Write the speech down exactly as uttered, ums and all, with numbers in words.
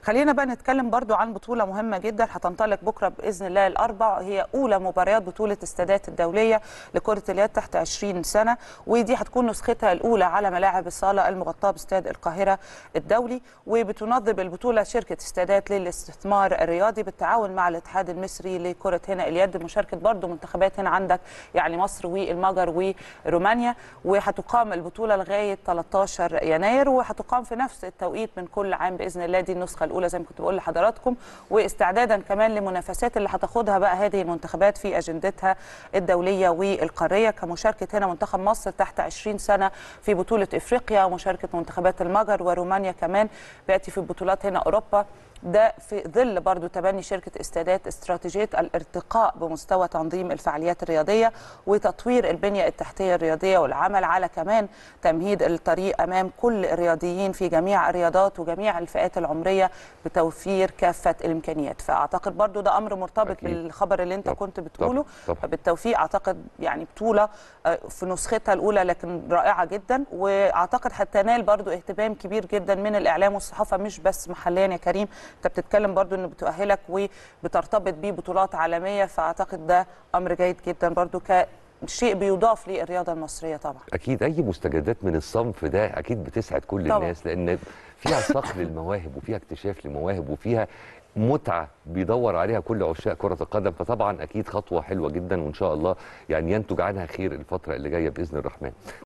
خلينا بقى نتكلم برضو عن بطولة مهمة جدا هتنطلق بكرة بإذن الله الأربع، هي أولى مباريات بطولة السادات الدولية لكرة اليد تحت عشرين سنة، ودي هتكون نسختها الأولى على ملاعب الصالة المغطاة باستاد القاهرة الدولي. وبتنظم البطولة شركة السادات للاستثمار الرياضي بالتعاون مع الاتحاد المصري لكرة هنا اليد، مشاركة برضو منتخبات هنا عندك يعني مصر والمجر ورومانيا. وهتقام البطولة لغاية ثلاثة عشر يناير، وهتقام في نفس التوقيت من كل عام باذن الله. دي النسخه الاولى زي ما كنت بقول لحضراتكم، واستعدادا كمان لمنافسات اللي هتاخدها بقى هذه المنتخبات في اجندتها الدوليه والقاريه، كمشاركه هنا منتخب مصر تحت عشرين سنه في بطوله افريقيا، ومشاركه منتخبات المجر ورومانيا كمان بياتي في بطولات هنا اوروبا. ده في ظل برضو تبني شركة السادات استراتيجية الارتقاء بمستوى تنظيم الفعاليات الرياضية وتطوير البنية التحتية الرياضية، والعمل على كمان تمهيد الطريق أمام كل الرياضيين في جميع الرياضات وجميع الفئات العمرية بتوفير كافة الإمكانيات. فأعتقد برضو ده أمر مرتبط أكيد بالخبر اللي أنت طب كنت بتقوله. طب طب فبالتوفيق أعتقد يعني بطولة في نسختها الأولى لكن رائعة جدا، وأعتقد هتنال برضو اهتمام كبير جدا من الإعلام والصحافة مش بس محليا يا كريم. انت بتتكلم برضو انه بتؤهلك وبترتبط بيه بطولات عالميه، فاعتقد ده امر جيد جدا برضو كشيء بيضاف للرياضه المصريه. طبعا اكيد اي مستجدات من الصنف ده اكيد بتسعد كل طبعا. الناس، لان فيها صقل للمواهب وفيها اكتشاف لمواهب وفيها متعه بيدور عليها كل عشاق كره القدم، فطبعا اكيد خطوه حلوه جدا، وان شاء الله يعني ينتج عنها خير الفتره اللي جايه باذن الرحمن.